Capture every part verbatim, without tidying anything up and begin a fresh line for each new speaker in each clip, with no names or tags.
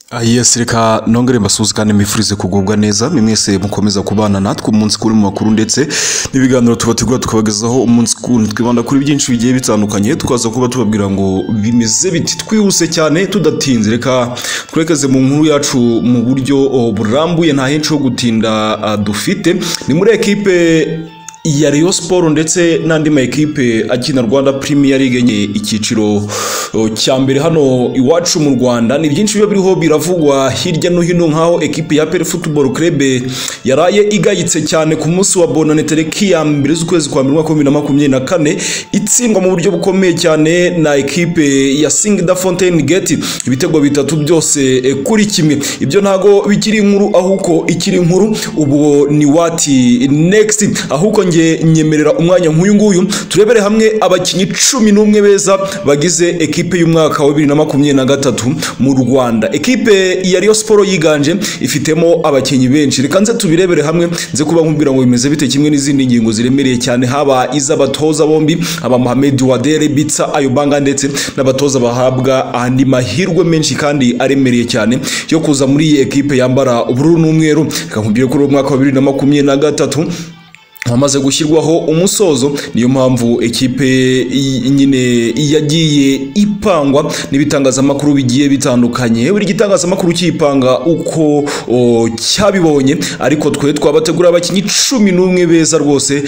Yes, reka nongere mbasuzugane mifurize kugubwa neza mwese mukomeza kubana natwe umunsi kuri mu makuru ndetse n'ibiganiro tubategura tukabagezaho umunsi kundi twibanda kuri byinshi bigiye bitandukanye tukaza kuba tubabwira ngo bimeze biti twihuse cyane tudatinze. Reka twekeze mu nkuru yacu mu buryo burambuye nta henshi ho gutinda uh, dufite ni muri equipe ya Rayon Sport ndetse n'andi ma equipe akina Rwanda Premier League nye ikiciro cya mbere hano iwacu mu Rwanda. Ni byinshi biba biriho biravugwa hirya no hino nkaho equipe ya P L Football Club yaraye igayitse cyane ku munsi wa bonane tariki ya mbere z'ukwezi kwa bibiri na bibiri na makumyabiri na kane itsindwa mu buryo bukomeye cyane na equipe ya Singida Fountain Gate ibitego bitatu byose e, kuri kimwe. Ibyo ntago bikiri inkuru ahuko ikiri inkuru ubu ni wati next ahuko nge nyemerera umwanya nk'uyu nguyu turebere hamwe abakinyi cumi n'umwe beza bagize equipe y'umwaka wa bibiri na makumyabiri na gatatu mu Rwanda. Equipe ya Rayon Sport yiganje ifitemo abakinyi benshi, reka nze tubirebere hamwe nze kuba nkubwira ngo bimeze bite kimwe n'izindi ngingo ziremereye cyane haba iz'abatoza bombi aba Mohamed Wadere Bitsa Ayobanga ndetse n'abatoza bahabwa andi mahirwe menshi kandi aremereye cyane yo kuza muri iyi equipe yambara ubururu n'umweru. Reka nkubwire ko umwaka wa bibiri na makumyabiri na gatatu hamaze gushyirwaho umusozo, niyo mpamvu equipe nyine yagiye ipangwa n'ibitangazamakuru bigiye bitandukanye. Buri gitangazamakuru cyipanga uko cyabibonye, ariko twe twabategura abakinyi cumi n'umwe beza rwose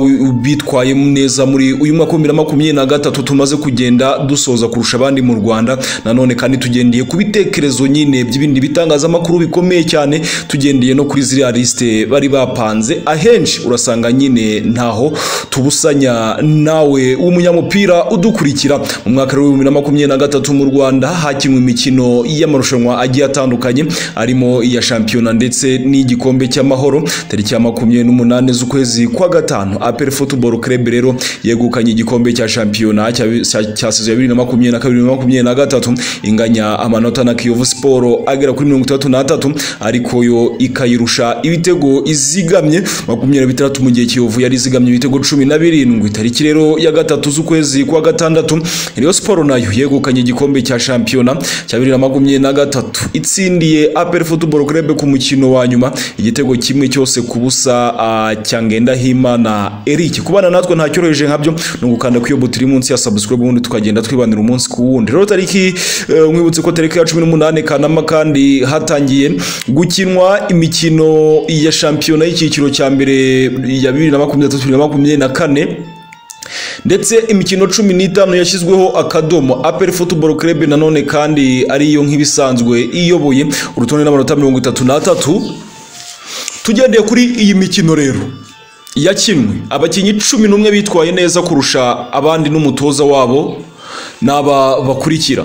bitwaye neza muri uyu mwaka wa bibiri na makumyabiri na gatatu tumaze kugenda dusoza kurusha abandi mu Rwanda. Nanone kandi tugendeye ku bitekerezo nyine by'ibindi bitangazamakuru bikomeye cyane, tugendeye no kuri ziriya liste bari bapanze. Ahenshi urasanga nyine ntaho tubusanya nawe umunyamupira udukurikira. Mu mwaka wa bibiri na makumyabiri na gatatu mu Rwanda hakinwe imikino y'amarushanwa agiye atandukanye arimo iya shampiyona ndetse n'igikombe cy'amahoro. Tariki ya makumyabiri n'umunane z'ukwezi kwa gatanu A P R Football Club rero yegukanye igikombe cya shampiyona cya sezo ya bibiri na makumyabiri na kabiri na makumyabiri na gatatu inganya amanota na Kiyovu Sport agera kuri mirongo itatu n'atatu, ariko yo ikayirusha ibitego izigamye makumyabiri na bitandatu mu gihe Kiyovu yari izigamye ibitego cumi na birindwi. Tariki rero ya gatatu z'ukwezi kwa gatandatu Rayon Sport nayo yegukanye igikombe cya shampiyona cya bibiri na makumyabiri na gatatu itsindiye A P R Football Club ku mukino wa nyuma igitego kimwe cyose ku busa uh, cyangenda hima na Eric. Kubana natwe nta cyoroheje nkabyo no gukanda kwiyo butiri munsi ya subscribe ubundi tukagenda twibanira umunsi ku wundi. Rero tariki uh, mwibutse ko tariki ya cumi n'umunane Kanama kandi hatangiye gukinwa imikino ya shampiyona y'ikiciro cya mbere ya bibiri na makumyabiri na gatatu na makumyabiri na kane ndetse imikino cumi n'itanu yashyizweho akadomo. A P R Football Club nanone kandi ariyo nk'ibisanzwe iyoboye urutonde n'amanota mirongo itatu n'atatu. Tugendeye kuri iyi mikino rero yakinwe abakinyi cumi n'umwe bitwaye neza kurusha abandi n'umutoza wabo naba bakurikira.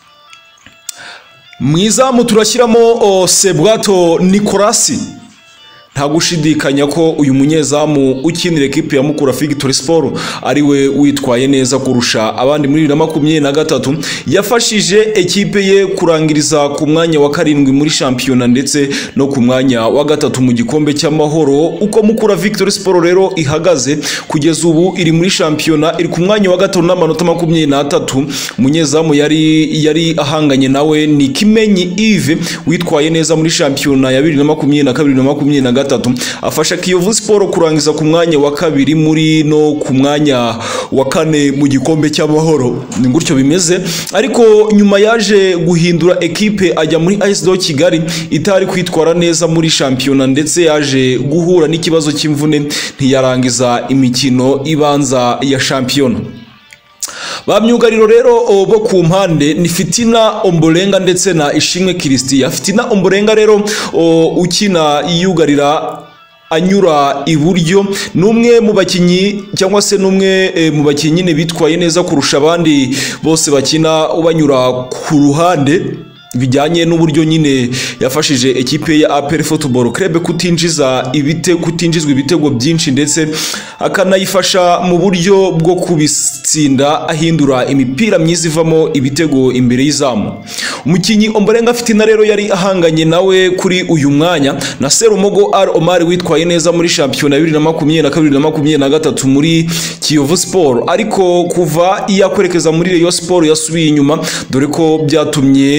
Mwizamu turashyiramo Sebwato Nikolasi, nta gushidikanya ko uyu munyezamu ukinira equipe ya Mukura Victory Sport ariwe witwaye neza kurusha abandi muri bibiri na makumyabiri na gatatu. Yafashije equipe ye kurangiriza ku mwanya wa karindwi muri shampiyona ndetse no ku mwanya wa gatatu mu gikombe cy'amahoro. Uko Mukura Victory Sport rero ihagaze kugeza ubu iri muri shampiyona iri ku mwanya wa gatatu n'amanota makumyabiri n'atatu. Munyezamu yari yari ahanganye nawe ni Kimenyi Yves witwaye neza muri shampiyona ya bibiri na makumyabiri na kabiri na makumyabiri na gatatu afasha Kiyovu Sport kurangiza ku mwanya wa kabiri muri no ku mwanya wa kane mu gikombe cy'amahoro. Ni gutyo bimeze, ariko nyuma yaje guhindura equipe ajya muri A S D Kigali itari kwitwara neza muri shampiyona ndetse yaje guhura n'ikibazo cy'imvune ntiyarangiza imikino ibanza ya shampiyona. Bamyugariro rero bo ku mpande ni Fitina Ombolenga ndetse na Ishimwe Christian. Fitina Ombolenga rero ukina yugarira anyura iburyo numwe mu bakinyi cyangwa se numwe e, mu bakinyi ne bitwaye neza kurusha abandi bose bakina ubanyura ku ruhande bijyanye n'uburyo nyine yafashije equipe ya A P R Football Club kutinjiza ibite kutinjizwa ibitego byinshi ndetse akanayifasha mu buryo bwo kubitsinda ahindura imipira myiza ivamo ibitego imbere y'izamu. Umukinyi Ombolenga Fitina rero yari ahanganye nawe kuri uyu mwanya na Serumogo Al Omar witwaye neza muri shampiyona bibiri na makumyabiri na kabiri na makumyabiri na gatatu muri Kiyovu Sport, ariko kuva iyakwerekeza muri Rayon Sport yasubiye inyuma dore ko byatumye no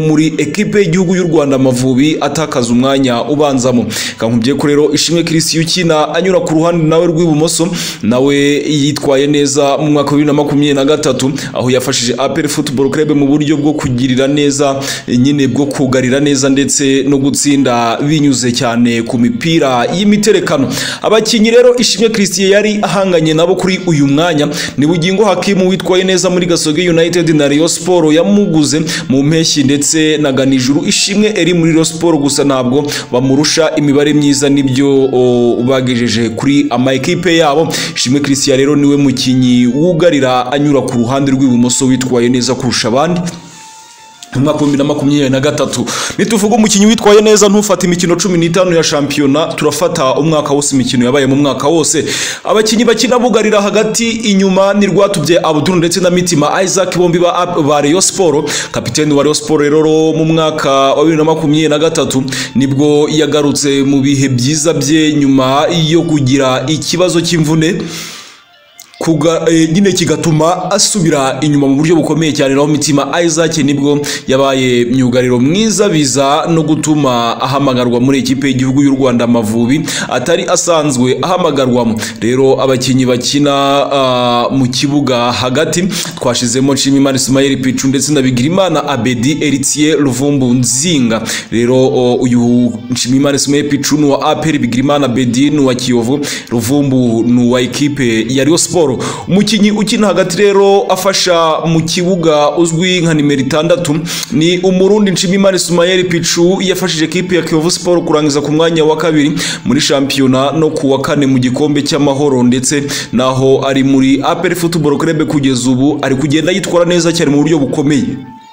muri ekipe y'igihugu y'u Rwanda Amavubi atakaza umwanya ubanzamo. Kankubye ko rero Ishimwe Christian ukina anyura ku ruhande nawe rw'ibumoso nawe yitwaye neza mu mwaka wa bibiri na makumyabiri na gatatu aho yafashije A P R Football Club mu buryo bwo kugirira neza nyine bwo kugarira neza ndetse no gutsinda binyuze cyane ku mipira y'imiterekano. Abakinyi rero Ishimwe Christian yari ahanganye nabo kuri uyu mwanya ni Bugingo Hakimu witwaye neza muri Gasogi United na Rayon Sport yamuguze mu mpeshyi ndetse na Ganijuru. Ishimwe eri muri Rayon Sport gusa ntabwo bamurusha imibare myiza nibyo bagejeje kuri ama ekipe yabo. Ishimwe Christian rero niwe mukinyi wugarira anyura ku ruhande rw'ibumoso witwaye neza kurusha abandi mu mwaka wa bibiri na makumyabiri na gatatu. Nituvuga umukinyi witwaye neza ntufata imikino cumi n'itanu ya shampiyona, turafata umwaka wose imikino yabaye mu mwaka wose. Abakinyi bakina bugarira hagati inyuma ni Rwatubye Abdul ndetse na Mitima Isaac bombi ba, ba Rayon Sport. Kapiteni wa Rayon Sport rero mu mwaka wa bibiri na makumyabiri na gatatu nibwo yagarutse mu bihe byiza bye nyuma yo kugira ikibazo cy'imvune kuga e, nyine kigatuma asubira inyuma mu buryo bukomeye cyane. Naho Mitima Isaac nibwo yabaye myugariro mwiza biza no gutuma ahamagarwa muri ekipe y'igihugu y'u Rwanda Amavubi atari asanzwe ahamagarwamo. Rero abakinyi bakina uh, mu kibuga hagati twashizemo Nshimiyimana Ismael Pichu ndetse na Bigirimana Abedi Eritier Ruvumbu Nzinga. Rero uh, uyu Nshimiyimana Ismael Pichu ni wa A P R, Bigirimana Abedi ni wa Kiyovu, Ruvumbu ni wa ekipe ya Rayon Sport. Umukinyi ukina hagati rero afasha mu kibuga uzwi nka nimero itandatu ni Umurundi Nshimiyimana Ismael Pichu yafashije ekipe ya Kiyovu Sport kurangiza ku mwanya wa kabiri muri shampiyona no ku wa kane mu gikombe cy'amahoro ndetse naho ari muri A P R Football Club kugeza ubu ari kugenda yitwara neza cyane mu buryo bukomeye.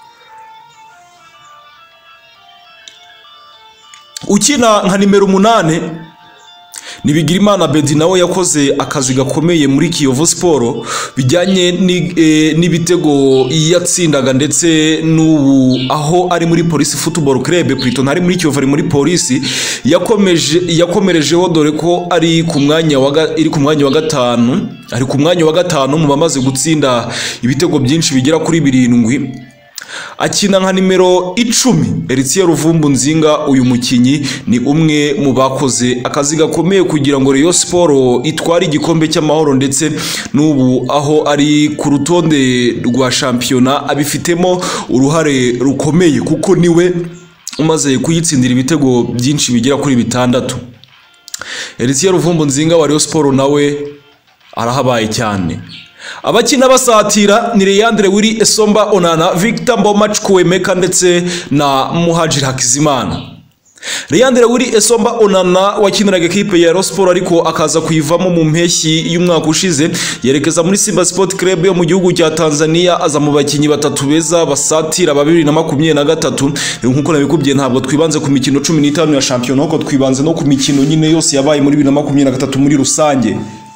Ukina nka nimero umunane ni Bigirimana Bedi nawe yakoze akazi gakomeye muri Kiyovu Sport bijyanye n'ibitego e, yatsindaga ndetse n'ubu aho ari muri Police Football Club Priton ari muri Kiyovu ari muri Police yakomeje yakomerejeho dore ko ari ku mwanya wa iri ku mwanya wa gatanu ari ku mwanya wa gatanu mu bamaze gutsinda ibitego byinshi bigera kuri birindwi. Akina nka nimero icumi Eritier Ruvumbu Nzinga. Uyu mukinyi ni umwe mu bakoze akazi gakomeye kugira ngo Rayon Sport itware igikombe cy'amahoro ndetse n'ubu aho ari ku rutonde rwa shampiyona abifitemo uruhare rukomeye kuko niwe umaze kuyitsindira ibitego byinshi bigera kuri bitandatu. Eritier Ruvumbu Nzinga wa Rayon Sport nawe arahabaye cyane. Abakina basatira ni Leandre Willy Esomba Onana, Victor Mboma Chukwemeka ndetse na Muhajir Hakizimana. Leandre Willy Esomba Onana wakiniraga ekipe ya Rayon Sport ariko akaza kuyivamo mu mpeshyi y'umwaka ushize yerekeza muri Simba Sport Club yo mu gihugu cya Tanzania aza mu bakinyi batatu beza basatira ba bibiri na makumyabiri na gatatu. Nkuko nabikubye ntabwo twibanze ku mikino cumi n'itanu ya shampiyona ahubwo twibanze no ku mikino nyine yose yabaye muri bibiri na makumyabiri na gatatu muri rusange.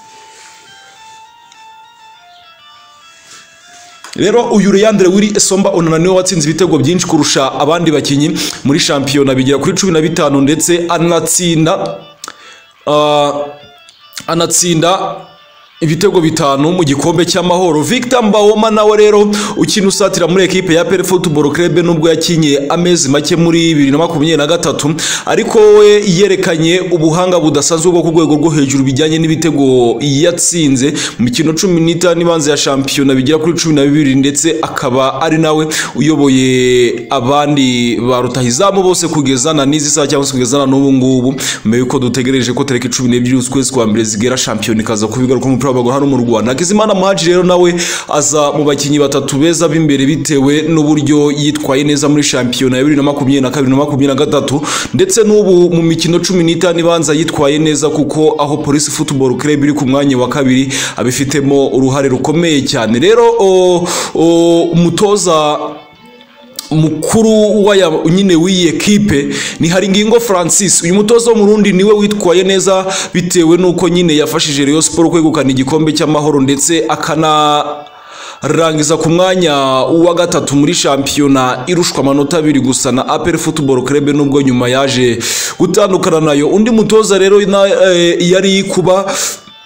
Rero uyu Leandre Willy Esomba Onana niwe watsinze ibitego byinshi kurusha abandi bakinyi muri shampiyona bigera kuri cumi na bitanu ndetse anatsinda uh, anatsinda ibitego bitanu mu gikombe cy'amahoro. Victor Mbawoma nawe rero ukina usatira muri ekipe ya A P R Football Club nubwo yakinye amezi make muri bibiri na makumyabiri na gatatu ariko we yerekanye ubuhanga budasanzwe bwo ku rwego rwo hejuru bijyanye n'ibitego yatsinze mu mikino cumi n'itanu ibanza ya shampiyona bigera kuri cumi na bibiri ndetse akaba ari nawe uyoboye abandi ba rutahizamu bose kugezana n'izi saa cyangwa kugezana n'ubu ngubu mbere yuko dutegereje ko tariki cumi n'ebyiri z'ukwezi kwa mbere zigera shampiyona ikaza kubigaruka mu bagoro hano mu Rwanda. Hakizimana Muhajir rero nawe aza mu bakinyi batatu beza b'imbere bitewe n'uburyo yitwaye neza muri shampiyona ya bibiri na makumyabiri na kabiri na makumyabiri na gatatu ndetse n'ubu mu mikino cumi n'itanu ibanza yitwaye neza kuko aho Police Football Club iri ku mwanya wa kabiri abifitemo uruhare rukomeye cyane. Rero umutoza mukuru waya nyine w'iyi ekipe ni Haringingo Francis. Uyu mutozo wo mu Burundi niwe witwaye neza bitewe nuko nyine yafashije Rayon Sport kwegukana igikombe cy'amahoro ndetse akana rangiza ku mwanya wa gatatu muri shampiyona irushwa amanota abiri gusa na A P R Football Club nubwo nyuma yaje gutandukana nayo. Undi mutoza rero yari kuba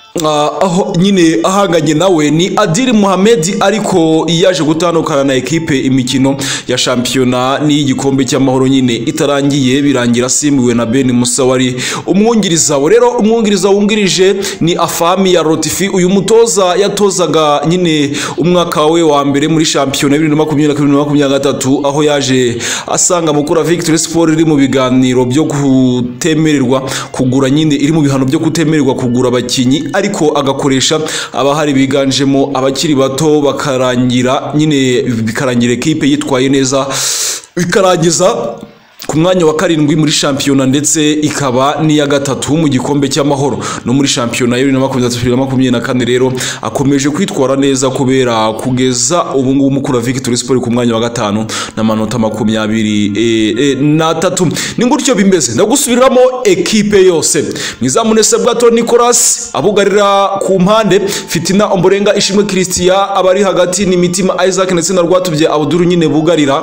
Uh, aho nyine ahanganye nawe ni Adil Mohamed ariko yaje gutandukana na ekipe imikino ya shampiyona n'igikombe cy'amahoro nyine itarangiye birangira asimbuwe na Ben Musa wari umwungiriza. Rero umwungiriza wungirije ni Afami ya Rotifi. Uyu mutoza yatozaga nyine umwaka we wa mbere muri shampiyona bibiri na makumyabiri na kabiri na makumyabiri na gatatu aho yaje asanga mukura Victory Sport iri mu biganiro byo kutemererwa kugura nyine iri mu bihano byo kutemererwa kugura abakinyi ariko agakoresha abahari biganjemo abakiri bato bakarangira nyine bikarangira ekipe yitwaye neza bikarangiza ku mwanya wa karindwi muri shampiyona ndetse ikaba niya gatatu mu gikombe cy'amahoro no muri shampiyona ya bibiri na makumyabiri na makumyabiri na kane. Rero akomeje kwitwara neza kubera kugeza ubu ngubu mukura Victory Sport ku mwanya wa gatanu n'amanota makumyabiri e, e, na tatu. Ni gutyo bimeze ndagusubiramo ekipe yose Mwizamunese bwato Nicolas abugarira ku mpande Fitina Omborenga Ishimwe Christian abari hagati ni Mitima Isaac ndetse na Rwatubye Abdul nyine bugarira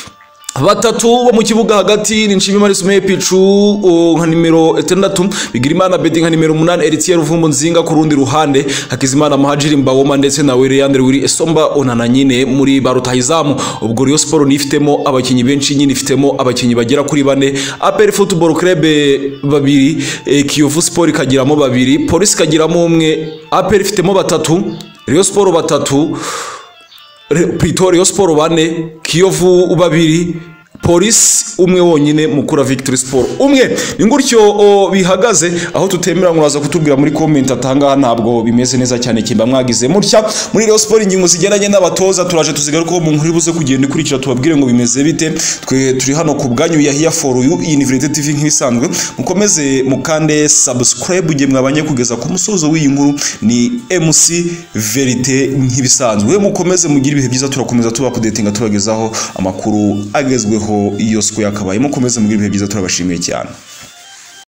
batatu bo mu kibuga hagati ni Nshimimana Ismail Pichu nka nimero itandatu Bigirimana Bedi nka nimero umunani Eritier Ruvumbu Nzinga ku rundi ruhande Hakizimana Muhajiri Mbawoma ndetse na Leandre Wili Esomba Onana nyine muri barutahizamu. Ubwo Rayon Sport nifitemo abakinyi benshi nyine ifitemo abakinyi bagera kuri bane A P R Football Club babiri e, Kiyovu Sport kagiramo babiri Police kagiramo umwe A P R ifitemo batatu Rayon Sport batatu Pretoria Sport bane Kiyovu babiri Police umwe wonyine mukura Victory Sport umwe. Ni gutyo bihagaze aho tutemera muraza kutubwira muri comment atanga ntabwo bimeze neza cyane kimba mwagize mutya muri Rayon Sport ingingo zigeranye n'abatoza turaje tuzigaruka mu nkuru buze kugenda ikurikira tubabwire ngo bimeze bite. Twe turi hano ku bwanyu ya here for you iyi ni Verite T V nk'ibisanzwe mukomeze mukande subscribe ugiye mwabanye kugeza ku musozo w'iyi nkuru ni M C Verite nk'ibisanzwe mukomeze mugira ibihe byiza turakomeza tuba kudetinga tubagezaho amakuru agezweho iyo siko yakabaye mukomeze mugira ibihe byiza turabashimiye cyane.